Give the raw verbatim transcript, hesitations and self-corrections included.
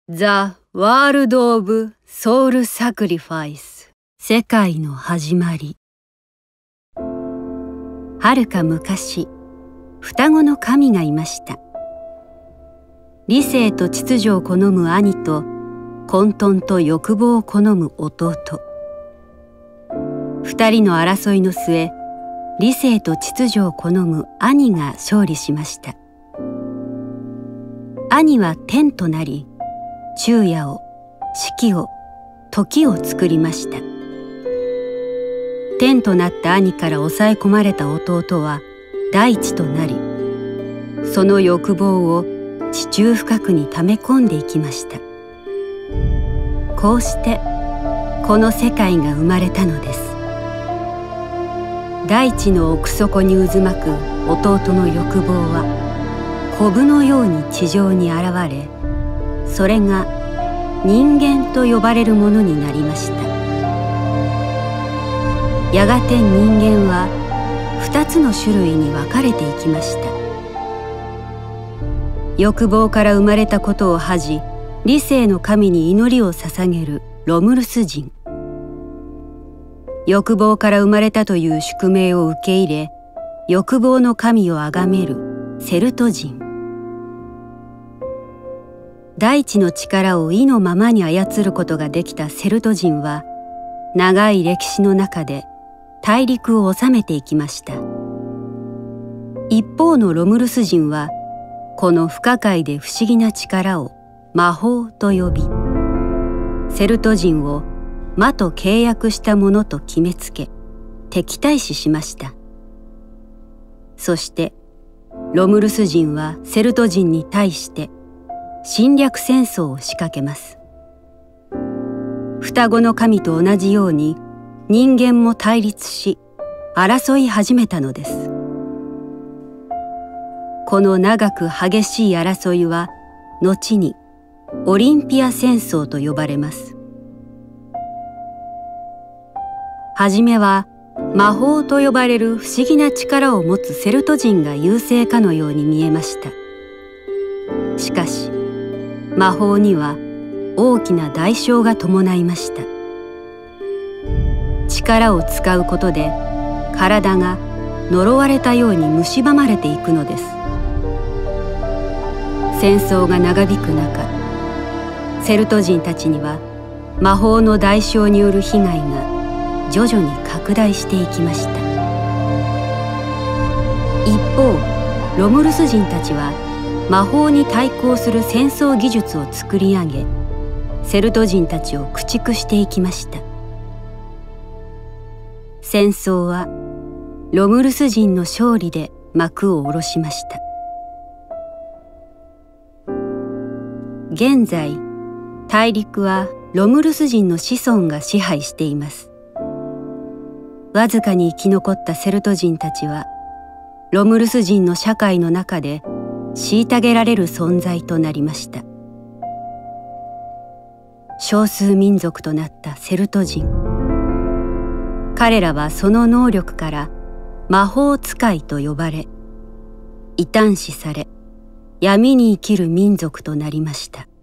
The World of Soul Sacrifice 世界の始まり。はるか昔、双子の神がいました。理性と秩序を好む兄と混沌と欲望を好む弟。二人の争いの末、理性と秩序を好む兄が勝利しました。兄は天となり、昼夜を、四季を、時を作りました。天となった兄から抑え込まれた弟は大地となり、その欲望を地中深くに溜め込んでいきました。こうしてこの世界が生まれたのです。大地の奥底に渦巻く弟の欲望はコブのように地上に現れ、それが人間と呼ばれるものになりました。やがて人間は二つの種類に分かれていきました。欲望から生まれたことを恥じ、理性の神に祈りを捧げるロムルス人。欲望から生まれたという宿命を受け入れ、欲望の神を崇めるセルト人。大地の力を意のままに操ることができたセルト人は、長い歴史の中で大陸を治めていきました。一方のロムルス人は、この不可解で不思議な力を魔法と呼び、セルト人を魔と契約したものと決めつけ、敵対視しました。そして、ロムルス人はセルト人に対して、侵略戦争を仕掛けます。双子の神と同じように人間も対立し争い始めたのです。この長く激しい争いは後にオリンピア戦争と呼ばれます。はじめは魔法と呼ばれる不思議な力を持つセルト人が優勢かのように見えました。しかし魔法には大きな代償が伴いました。力を使うことで体が呪われたように蝕まれていくのです。戦争が長引く中、セルト人たちには魔法の代償による被害が徐々に拡大していきました。一方、ロムルス人たちは魔法に対抗する戦争技術を作り上げ、セルト人たちを駆逐していきました。戦争はロムルス人の勝利で幕を下ろしました。現在、大陸はロムルス人の子孫が支配しています。わずかに生き残ったセルト人たちは、ロムルス人の社会の中で虐げられる存在となりました。少数民族となったセルト人。彼らはその能力から魔法使いと呼ばれ、異端視され、闇に生きる民族となりました。